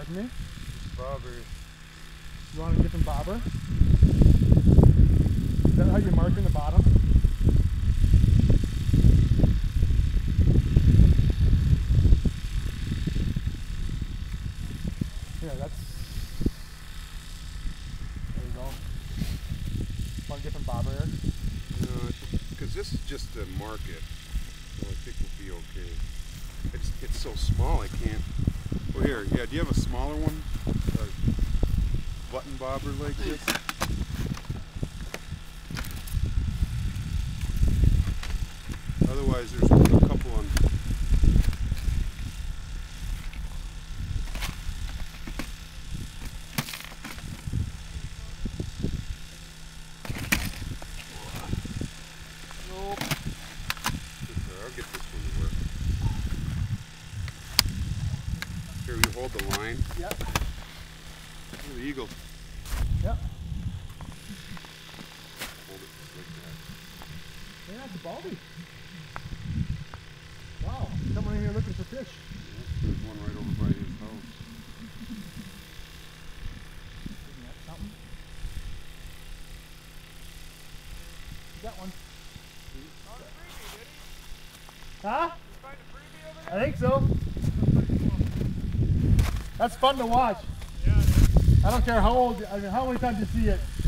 for me? Bobber. You want a different bobber? Is that how you mark in the bottom? Yeah, that's... There you go. Want a different bobber, Eric? No, because this is just to mark it, so I think we'll be okay. It's so small I can't... Well, here, yeah, do you have a smaller one? A button bobber like this? Otherwise, there's a couple on... Nope. I'll get this one to work. Here, you hold the line. Yep. Oh, the eagle. Yep. Hold it just like that. Yeah, that's a baldy. Wow, someone in here looking for fish. Yeah, there's one right over by his house. Isn't that something? You got one. Huh? I think so. That's fun to watch. I don't care how old, I mean, how many times you see it.